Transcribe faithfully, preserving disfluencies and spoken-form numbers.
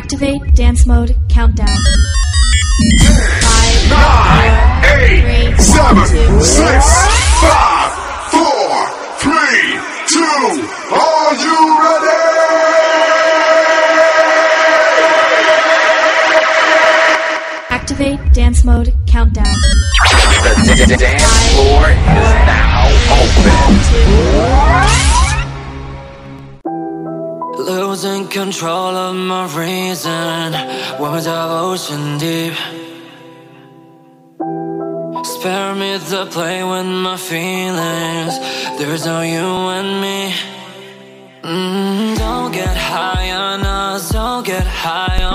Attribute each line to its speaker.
Speaker 1: Activate dance mode countdown. Five,
Speaker 2: Nine,
Speaker 1: four,
Speaker 2: eight,
Speaker 1: three,
Speaker 2: seven,
Speaker 1: two,
Speaker 2: six, five, four, three, two. Are you ready?
Speaker 1: Activate dance mode countdown.
Speaker 3: The, the dance floor is now open.
Speaker 4: Losing control of my reason, words of ocean deep. Spare me the play with my feelings. There's no you and me. Mm, don't get high on us, don't get high